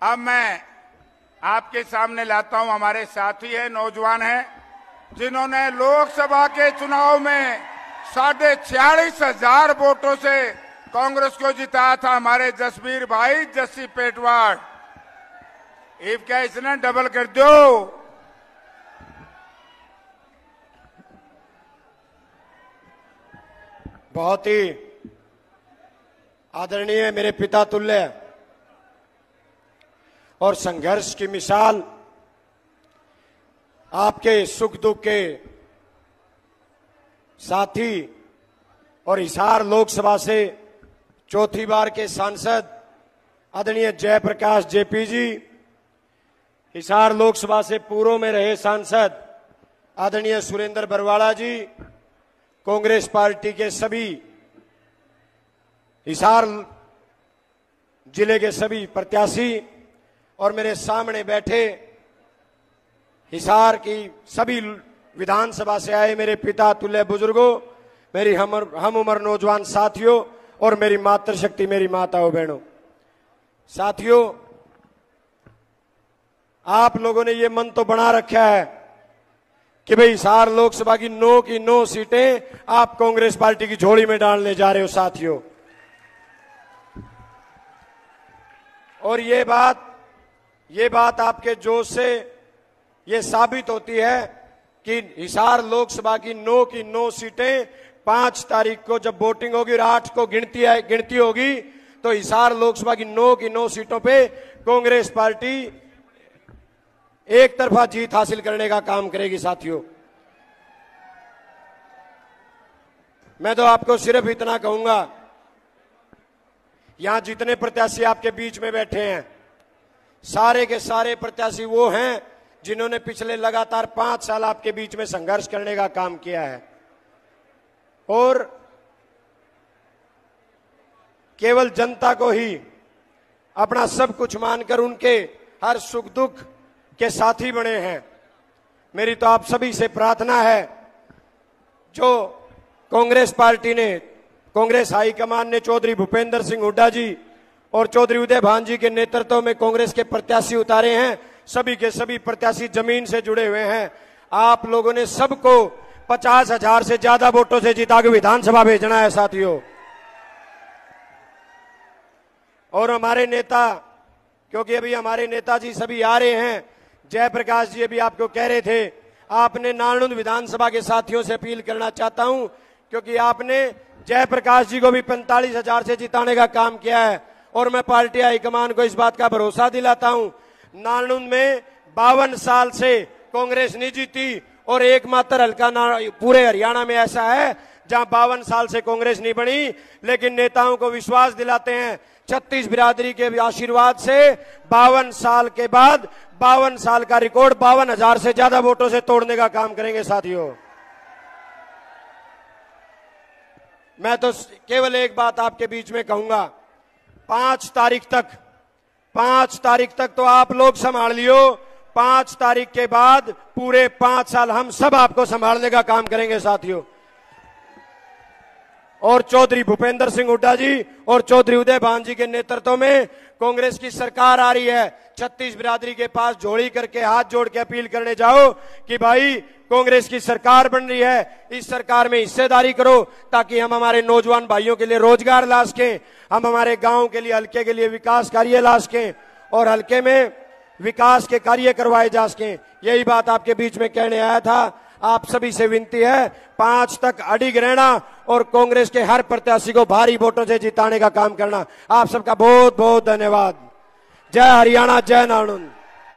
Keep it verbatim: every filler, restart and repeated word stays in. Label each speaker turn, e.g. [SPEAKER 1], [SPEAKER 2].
[SPEAKER 1] अब मैं आपके सामने लाता हूं हमारे साथी है, नौजवान हैं, जिन्होंने लोकसभा के चुनाव में साढ़े छियालीस हजार वोटों से कांग्रेस को जिताया था। हमारे जसबीर भाई जस्सी पेटवाड़। इफ क्या इसने डबल कर दो।
[SPEAKER 2] बहुत ही आदरणीय मेरे पिता तुल्य और संघर्ष की मिसाल, आपके सुख दुख के साथी और हिसार लोकसभा से चौथी बार के सांसद आदरणीय जयप्रकाश जेपी जी, हिसार लोकसभा से पूर्व में रहे सांसद आदरणीय सुरेंद्र बरवाड़ा जी, कांग्रेस पार्टी के सभी हिसार जिले के सभी प्रत्याशी और मेरे सामने बैठे हिसार की सभी विधानसभा से आए मेरे पिता तुल्य बुजुर्गों, मेरी हम हम उम्र नौजवान साथियों और मेरी मातृशक्ति मेरी माताओं बहनों, साथियों, आप लोगों ने ये मन तो बना रखा है कि भाई हिसार लोकसभा की नौ की नौ सीटें आप कांग्रेस पार्टी की झोली में डालने जा रहे हो साथियों। और ये बात ये बात आपके जोश से ये साबित होती है कि हिसार लोकसभा की नौ की नौ सीटें पांच तारीख को जब वोटिंग होगी और आठ को गिनती है गिनती होगी तो हिसार लोकसभा की नौ की नौ सीटों पे कांग्रेस पार्टी एक तरफा जीत हासिल करने का काम करेगी साथियों। मैं तो आपको सिर्फ इतना कहूंगा, यहां जितने प्रत्याशी आपके बीच में बैठे हैं सारे के सारे प्रत्याशी वो हैं जिन्होंने पिछले लगातार पांच साल आपके बीच में संघर्ष करने का काम किया है और केवल जनता को ही अपना सब कुछ मानकर उनके हर सुख दुख के साथी बने हैं। मेरी तो आप सभी से प्रार्थना है, जो कांग्रेस पार्टी ने, कांग्रेस हाईकमान ने चौधरी भूपेंद्र सिंह हुड्डा जी और चौधरी उदय भान जी के नेतृत्व में कांग्रेस के प्रत्याशी उतारे हैं, सभी के सभी प्रत्याशी जमीन से जुड़े हुए हैं। आप लोगों ने सबको पचास हजार से ज्यादा वोटों से जिता के विधानसभा भेजना है साथियों। और हमारे नेता, क्योंकि अभी हमारे नेताजी सभी आ रहे हैं, जयप्रकाश जी अभी आपको कह रहे थे, आपने नालंद विधानसभा के साथियों से अपील करना चाहता हूं, क्योंकि आपने जयप्रकाश जी को भी पैंतालीस हजार से जिताने का काम किया है और मैं पार्टी हाईकमान को इस बात का भरोसा दिलाता हूं। नालंद में बावन साल से कांग्रेस नहीं जीती और एकमात्र हल्का पूरे हरियाणा में ऐसा है जहां बावन साल से कांग्रेस नहीं बनी, लेकिन नेताओं को विश्वास दिलाते हैं छत्तीस बिरादरी के आशीर्वाद से बावन साल के बाद बावन साल का रिकॉर्ड बावन हजार से ज्यादा वोटों से तोड़ने का काम करेंगे साथियों। मैं तो केवल एक बात आपके बीच में कहूंगा, पांच तारीख तक पांच तारीख तक तो आप लोग संभाल लियो, पांच तारीख के बाद पूरे पांच साल हम सब आपको संभालने का काम करेंगे साथियों। और चौधरी भूपेंद्र सिंह हुड्डा जी और चौधरी उदय भान जी के नेतृत्व में कांग्रेस की सरकार आ रही है। छत्तीस बिरादरी के पास झोली करके हाथ जोड़ के अपील करने जाओ कि भाई कांग्रेस की सरकार बन रही है, इस सरकार में हिस्सेदारी करो ताकि हम हमारे नौजवान भाइयों के लिए रोजगार ला सकें, हम हमारे गांव के लिए, हल्के के लिए विकास कार्य ला सकें और हल्के में विकास के कार्य करवाए जा सकें। यही बात आपके बीच में कहने आया था। आप सभी से विनती है, पांच तक अडिग रहना और कांग्रेस के हर प्रत्याशी को भारी वोटों से जिताने का काम करना। आप सबका बहुत बहुत धन्यवाद। जय हरियाणा, जय नालंद।